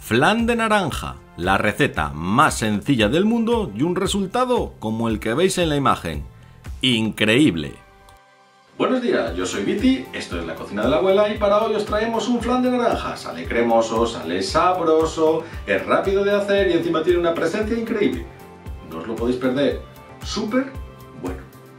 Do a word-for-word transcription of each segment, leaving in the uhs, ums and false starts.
Flan de naranja, la receta más sencilla del mundo y un resultado como el que veis en la imagen. ¡Increíble! Buenos días, yo soy Viti, esto es la cocina de la abuela y para hoy os traemos un flan de naranja. Sale cremoso, sale sabroso, es rápido de hacer y encima tiene una presencia increíble. No os lo podéis perder, súper bueno.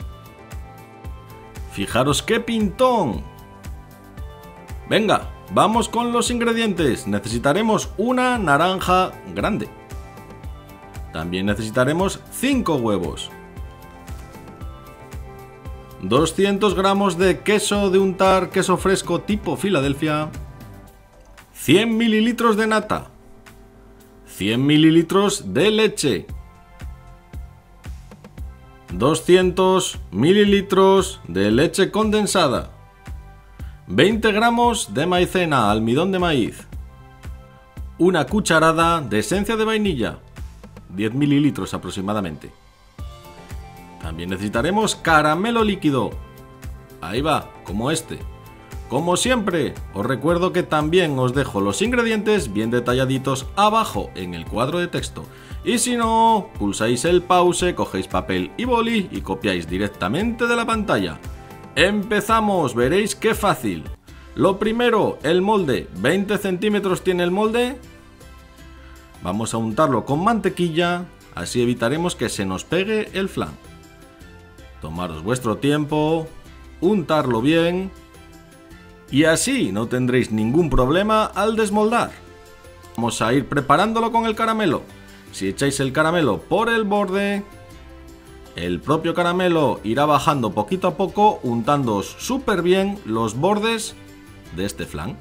Fijaros qué pintón. Venga, vamos con los ingredientes. Necesitaremos una naranja grande. También necesitaremos cinco huevos. doscientos gramos de queso de untar, queso fresco tipo Filadelfia. cien mililitros de nata. cien mililitros de leche. doscientos mililitros de leche condensada. veinte gramos de maicena, almidón de maíz. Una cucharada de esencia de vainilla. diez mililitros aproximadamente. También necesitaremos caramelo líquido. Ahí va, como este. Como siempre, os recuerdo que también os dejo los ingredientes bien detalladitos abajo en el cuadro de texto. Y si no, pulsáis el pause, cogéis papel y boli y copiáis directamente de la pantalla. ¡Empezamos! Veréis qué fácil. Lo primero, el molde. veinte centímetros tiene el molde. Vamos a untarlo con mantequilla, así evitaremos que se nos pegue el flan. Tomaros vuestro tiempo, untarlo bien y así no tendréis ningún problema al desmoldar. Vamos a ir preparándolo con el caramelo. Si echáis el caramelo por el borde, el propio caramelo irá bajando poquito a poco, untándoos súper bien los bordes de este flan.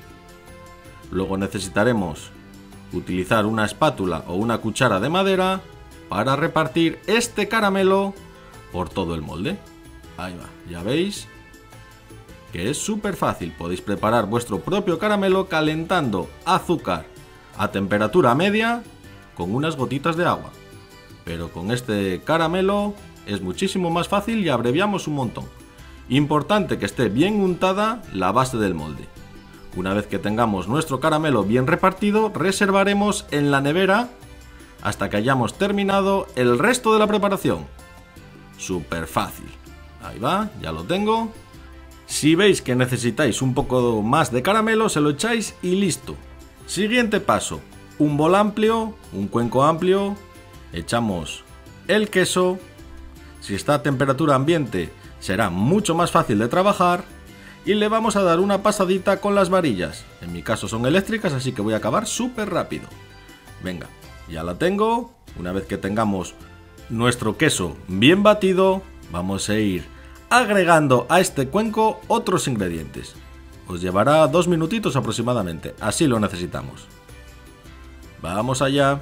Luego necesitaremos utilizar una espátula o una cuchara de madera para repartir este caramelo por todo el molde. Ahí va, ya veis que es súper fácil. Podéis preparar vuestro propio caramelo calentando azúcar a temperatura media con unas gotitas de agua. Pero con este caramelo es muchísimo más fácil y abreviamos un montón. Importante que esté bien untada la base del molde. Una vez que tengamos nuestro caramelo bien repartido, reservaremos en la nevera hasta que hayamos terminado el resto de la preparación. Súper fácil. Ahí va, ya lo tengo. Si veis que necesitáis un poco más de caramelo, se lo echáis y listo. Siguiente paso. Un bol amplio, un cuenco amplio. Echamos el queso. Si está a temperatura ambiente, será mucho más fácil de trabajar. Y le vamos a dar una pasadita con las varillas. En mi caso son eléctricas, así que voy a acabar súper rápido. Venga, ya la tengo. Una vez que tengamos nuestro queso bien batido, vamos a ir agregando a este cuenco otros ingredientes. Os llevará dos minutitos aproximadamente, así lo necesitamos. Vamos allá.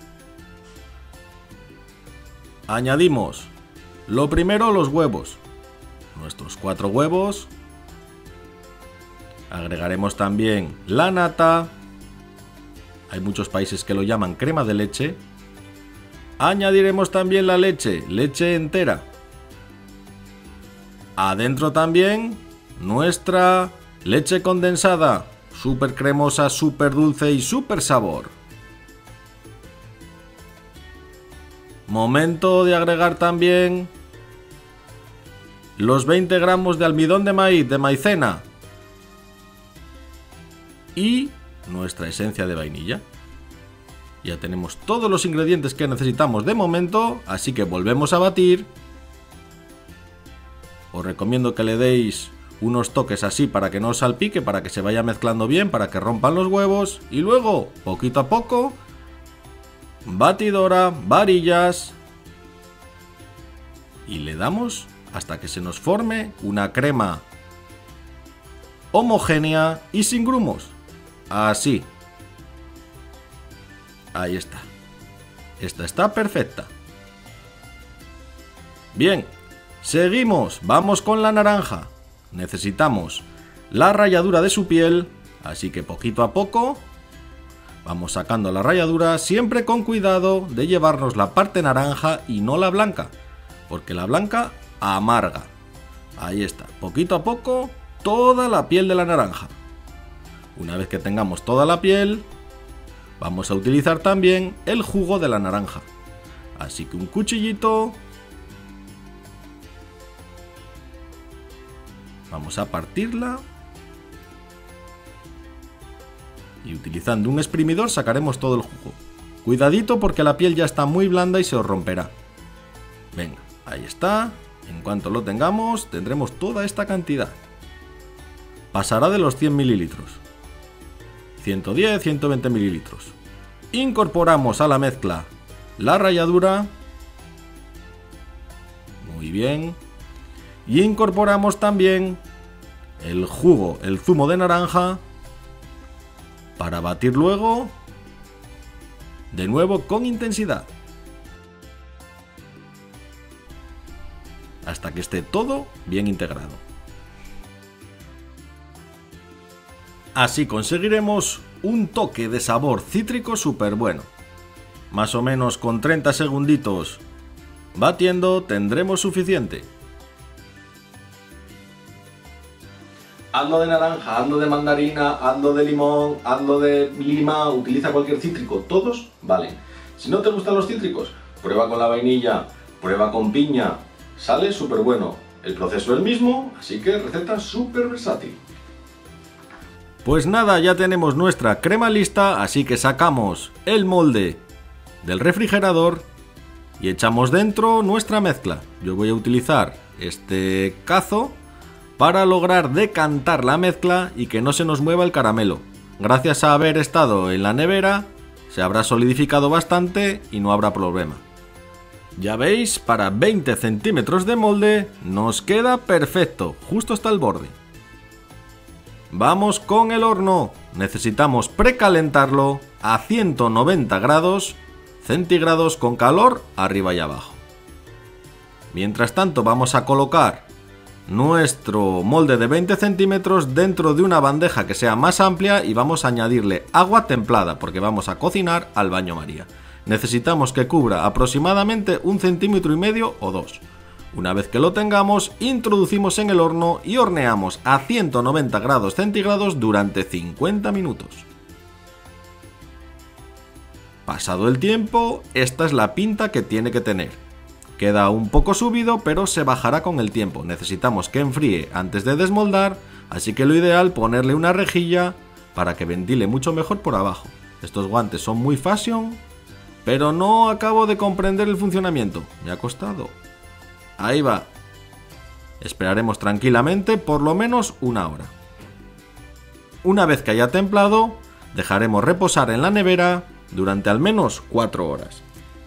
Añadimos lo primero los huevos. Nuestros cuatro huevos. Agregaremos también la nata. Hay muchos países que lo llaman crema de leche. Añadiremos también la leche, leche entera. Adentro también nuestra leche condensada, súper cremosa, súper dulce y súper sabor. Momento de agregar también los veinte gramos de almidón de maíz, de maicena. Y nuestra esencia de vainilla. Ya tenemos todos los ingredientes que necesitamos de momento, así que volvemos a batir. Os recomiendo que le deis unos toques así para que no os salpique, para que se vaya mezclando bien, para que rompan los huevos. Y luego, poquito a poco, batidora, varillas. Y le damos hasta que se nos forme una crema homogénea y sin grumos. Así. Ahí está. Esta está perfecta. Bien, seguimos. Vamos con la naranja. Necesitamos la ralladura de su piel, así que poquito a poco vamos sacando la ralladura, siempre con cuidado de llevarnos la parte naranja y no la blanca, porque la blanca amarga. Ahí está, poquito a poco, toda la piel de la naranja. Una vez que tengamos toda la piel, Vamos a utilizar también el jugo de la naranja. Así que un cuchillito. Vamos a partirla. Y utilizando un exprimidor sacaremos todo el jugo. Cuidadito porque la piel ya está muy blanda y se os romperá. Venga, ahí está. En cuanto lo tengamos, tendremos toda esta cantidad. Pasará de los cien mililitros. ciento diez, ciento veinte mililitros. Incorporamos a la mezcla la ralladura. Muy bien. Y incorporamos también el jugo, el zumo de naranja, para batir luego de nuevo con intensidad. Hasta que esté todo bien integrado. Así conseguiremos un toque de sabor cítrico súper bueno. Más o menos con treinta segunditos batiendo tendremos suficiente. Hazlo de naranja, hazlo de mandarina, hazlo de limón, hazlo de lima, utiliza cualquier cítrico, todos valen. Si no te gustan los cítricos, prueba con la vainilla, prueba con piña, sale súper bueno. El proceso es el mismo, así que receta súper versátil. Pues nada, ya tenemos nuestra crema lista, así que sacamos el molde del refrigerador y echamos dentro nuestra mezcla. Yo voy a utilizar este cazo para lograr decantar la mezcla y que no se nos mueva el caramelo. Gracias a haber estado en la nevera, se habrá solidificado bastante y no habrá problema. Ya veis, para veinte centímetros de molde nos queda perfecto, justo hasta el borde. Vamos con el horno. Necesitamos precalentarlo a ciento noventa grados centígrados con calor arriba y abajo. Mientras tanto vamos a colocar nuestro molde de veinte centímetros dentro de una bandeja que sea más amplia y vamos a añadirle agua templada porque vamos a cocinar al baño María. Necesitamos que cubra aproximadamente un centímetro y medio o dos. Una vez que lo tengamos, introducimos en el horno y horneamos a ciento noventa grados centígrados durante cincuenta minutos. Pasado el tiempo, esta es la pinta que tiene que tener. Queda un poco subido, pero se bajará con el tiempo. Necesitamos que enfríe antes de desmoldar, así que lo ideal es ponerle una rejilla para que ventile mucho mejor por abajo. Estos guantes son muy fashion, pero no acabo de comprender el funcionamiento. Me ha costado. Ahí va. Esperaremos tranquilamente por lo menos una hora. Una vez que haya templado, dejaremos reposar en la nevera durante al menos cuatro horas.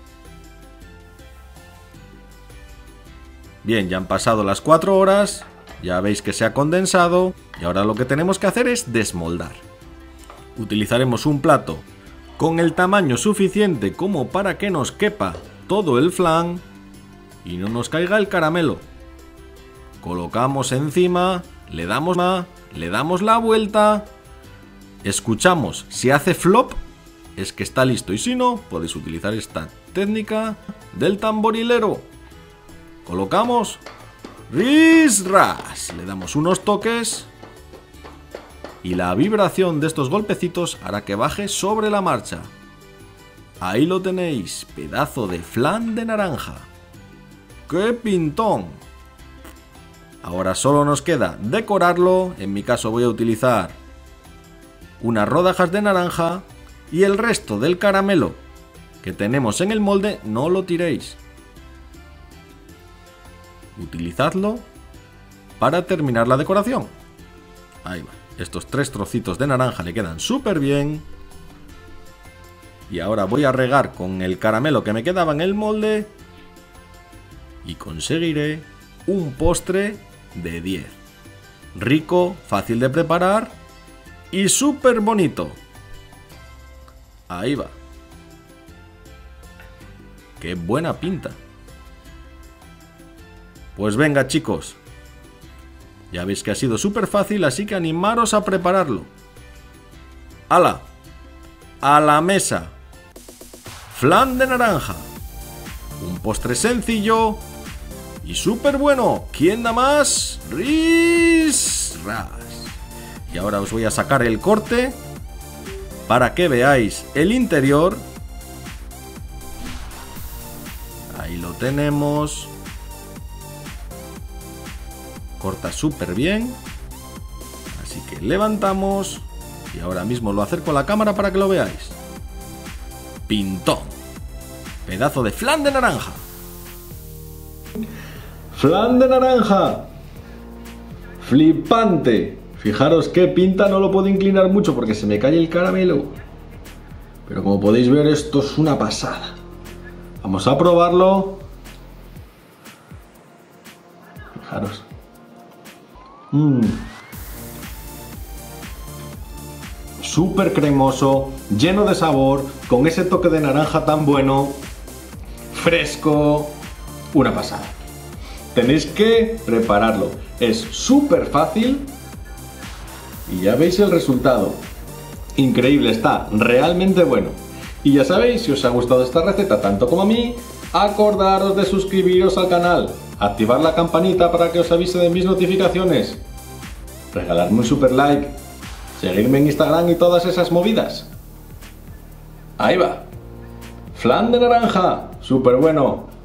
Bien, ya han pasado las cuatro horas, ya veis que se ha condensado y ahora lo que tenemos que hacer es desmoldar. Utilizaremos un plato con el tamaño suficiente como para que nos quepa todo el flan y no nos caiga el caramelo. Colocamos encima, le damos la, le damos la vuelta, escuchamos, si hace flop es que está listo y si no, podéis utilizar esta técnica del tamborilero. Colocamos, ris, ras, le damos unos toques y la vibración de estos golpecitos hará que baje sobre la marcha. Ahí lo tenéis, pedazo de flan de naranja. ¡Qué pintón! Ahora solo nos queda decorarlo, en mi caso voy a utilizar unas rodajas de naranja y el resto del caramelo que tenemos en el molde no lo tiréis. Utilizadlo para terminar la decoración. Ahí va. Estos tres trocitos de naranja le quedan súper bien. Y ahora voy a regar con el caramelo que me quedaba en el molde y conseguiré un postre de diez. Rico, fácil de preparar y súper bonito. Ahí va. ¡Qué buena pinta! Pues venga chicos, ya veis que ha sido súper fácil, así que animaros a prepararlo. ¡Hala! ¡A la mesa! Flan de naranja. Un postre sencillo y súper bueno. ¿Quién da más? ¡Ris! ¡Ras! Y ahora os voy a sacar el corte para que veáis el interior. Ahí lo tenemos. Corta súper bien. Así que levantamos. Y ahora mismo lo acerco a la cámara para que lo veáis. Pintón. Pedazo de flan de naranja. Flan de naranja. Flipante. Fijaros qué pinta, no lo puedo inclinar mucho porque se me cae el caramelo. Pero como podéis ver, esto es una pasada. Vamos a probarlo. Fijaros. Mmm. Súper cremoso, lleno de sabor, con ese toque de naranja tan bueno, fresco, una pasada. Tenéis que prepararlo, es súper fácil y ya veis el resultado. Increíble, está realmente bueno. Y ya sabéis, si os ha gustado esta receta tanto como a mí, acordaros de suscribiros al canal, activar la campanita para que os avise de mis notificaciones, regalarme un super like, seguirme en Instagram y todas esas movidas. Ahí va. Flan de naranja, súper bueno.